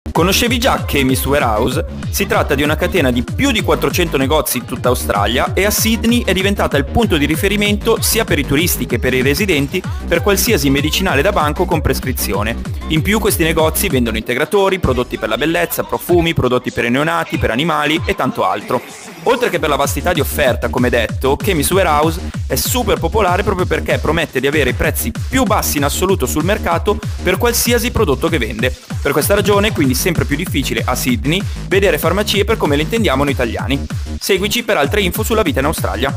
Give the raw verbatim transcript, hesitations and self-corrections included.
Conoscevi già Chemist Warehouse? Si tratta di una catena di più di quattrocento negozi in tutta Australia e a Sydney è diventata il punto di riferimento sia per i turisti che per i residenti per qualsiasi medicinale da banco con prescrizione. In più questi negozi vendono integratori, prodotti per la bellezza, profumi, prodotti per i neonati, per animali e tanto altro. Oltre che per la vastità di offerta, come detto, Chemist Warehouse è super popolare proprio perché promette di avere i prezzi più bassi in assoluto sul mercato per qualsiasi prodotto che vende. Per questa ragione, quindi, sempre più difficile a Sydney vedere farmacie per come le intendiamo noi italiani. Seguici per altre info sulla vita in Australia.